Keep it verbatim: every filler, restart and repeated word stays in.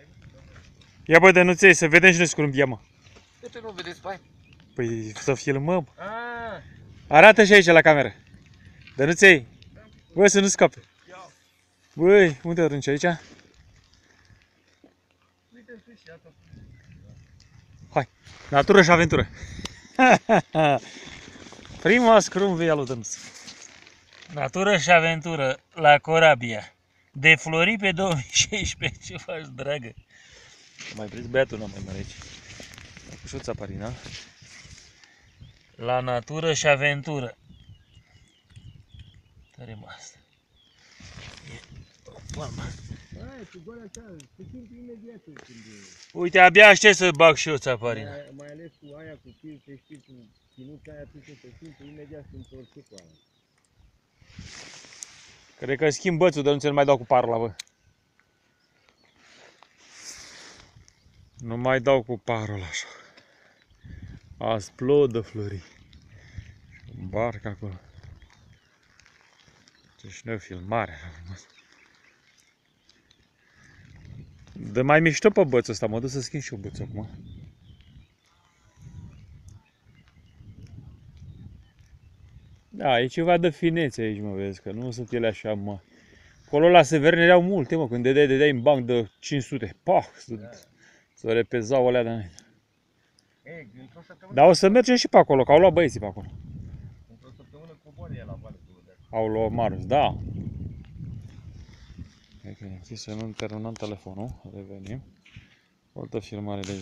Ia bă, Dănuței, să vedem și noi scurumbia, mă. Uite, nu vedeți pe aia? Păi să filmăm. Ah. Arată și aici la cameră. Dănuței, bă, să nu scape. Băi, unde arunci aici? Hai, natură și aventură. Prima scrumbie a lui Dănuț. Natură și aventură la Corabia. De flori pe două mii șaisprezece, ce faci, dragă? Mai vreți băiatul, n-am mai mare aici. Cușuța Parina. La natură și aventură. Tare mă asta. E o palmă. Hai, cu gola așa, se simte imediat când e. Uite, abia aștept să bag și eu țaparina. Mai, mai ales cu aia, cu fir, te știi, cu chinuța aia, tu se simte imediat se întorce cu aia. Cred că schimb bățul, dar nu ți-l mai dau cu parola, bă. Nu mai dau cu parola așa. Azi plodă florii. Un barc acolo. Deci nu e o filmare. Dă mai mișto pe bățul ăsta, mă duc să schimb și eu bățul acum. Da, e ceva de finețe aici, mă, vezi, că nu sunt ele așa, mă. Acolo la Severn erau multe, mă, când dădeai, dădeai în banc de cinci sute. Pah! Da. Să repezau alea de noi. Dar o să mergem și pe acolo, că au luat băieții pe acolo. Într-o săptămână coboară ea la vale. Au luat Marius, da. Hai că e închis, să nu terminăm telefonul, revenim. O altă filmare de